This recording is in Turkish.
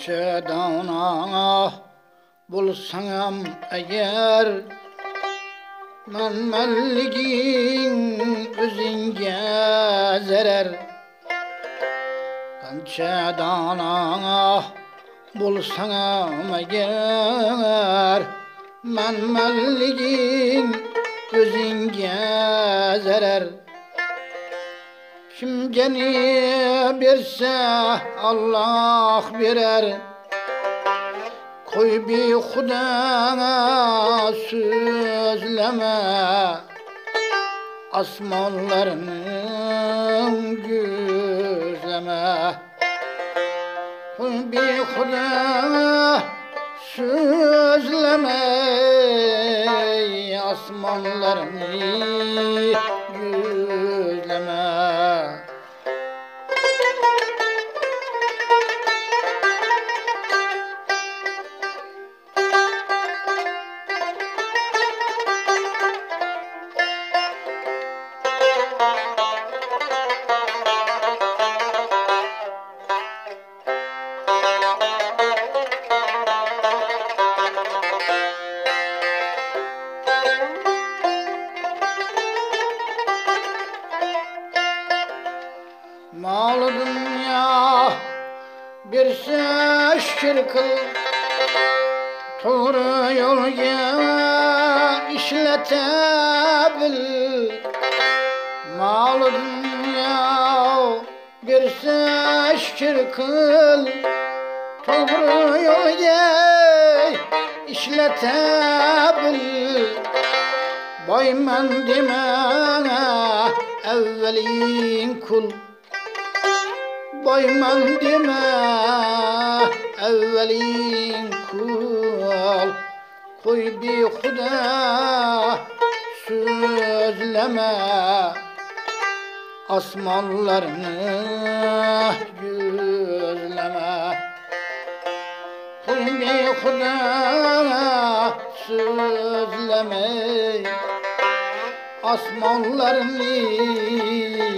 Şedana bulsam eğer men melligin özünge zarar Şedana bulsam eğer men melligin özünge zarar Kim geni berse Allah verer Koy bir Huda sözleme Asmanlarını gözleme Koy bir Huda sözleme Asmanlarını gözleme Mal dünya bir şükür kıl Doğru yolga işletebil Mal dünya bir şükür kıl Doğru yolga işletebil Bayman deme evvelin kul Bayman deme evvelin kul Koy bir Huda sözleme Asmanlarını gözleme Koy bir Huda sözleme Asmanlarını